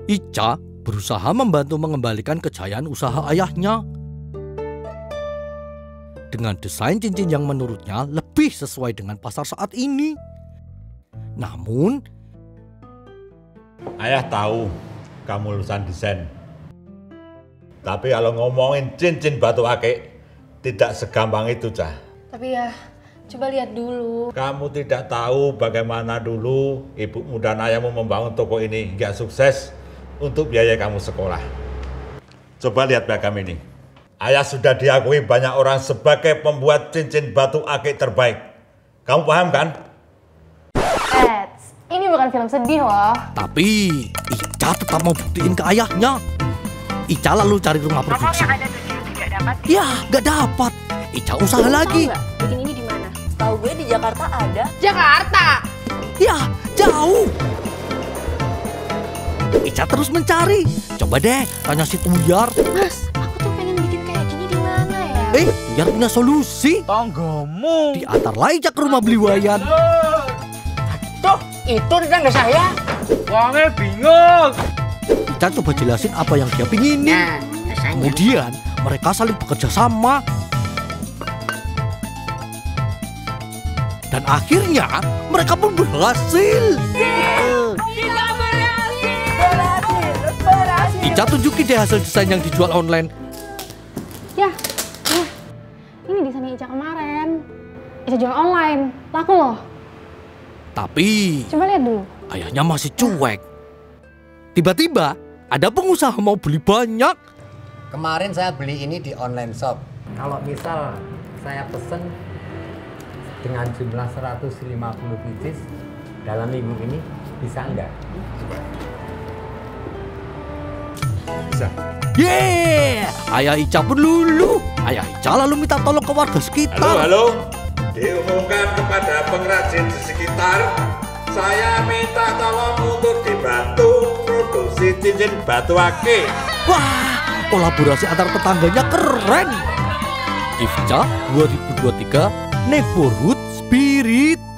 Ica berusaha membantu mengembalikan kejayaan usaha ayahnya dengan desain cincin yang menurutnya lebih sesuai dengan pasar saat ini. Namun, ayah tahu kamu lulusan desain. Tapi kalau ngomongin cincin batu akik, tidak segampang itu, Cah. Tapi ya, coba lihat dulu. Kamu tidak tahu bagaimana dulu ibumu dan ayahmu membangun toko ini hingga sukses untuk biaya kamu sekolah. Coba lihat piagam ini. Ayah sudah diakui banyak orang sebagai pembuat cincin batu akik terbaik. Kamu paham kan? Ini bukan film sedih loh. tapi Ica tetap mau buktiin ke ayahnya. Ica lalu cari rumah produksi. Yang ada 7 tidak dapat. Ya, gak dapat. Ica usaha lagi. Tahu nggak, bikin ini di mana? Tahu gue di Jakarta ada. Jakarta. Ya, jauh. Ica terus mencari. Coba deh tanya si Tuyar. Mas, aku tuh pengen bikin kayak gini di mana ya? Tuyar punya solusi. Tonggomu. Diantarlah Ica ke rumah beli wayan. Tuh, itu tetangga saya. Wongnya bingung. Ica coba jelasin apa yang dia pinginin. Kemudian mereka saling bekerja sama. Dan akhirnya mereka pun berhasil. Ica tunjukin deh hasil desain yang dijual online. Ya, ini desainnya Ica kemarin. Ica jual online, laku loh. Tapi Coba lihat dulu. ayahnya masih cuek. Tiba-tiba ada pengusaha mau beli banyak. Kemarin saya beli ini di online shop. Kalau misal saya pesen dengan jumlah 150 pieces dalam minggu ini, bisa enggak? Bisa. Yeah, ayah Ica pun luluh. Ayah Ica lalu minta tolong ke warga sekitar. Halo. Diumumkan kepada pengrajin di sekitar, saya minta tolong untuk dibantu produksi cincin batu akik. Wah, kolaborasi antar tetangganya keren. IFCA 2023 Neighborhood Spirit.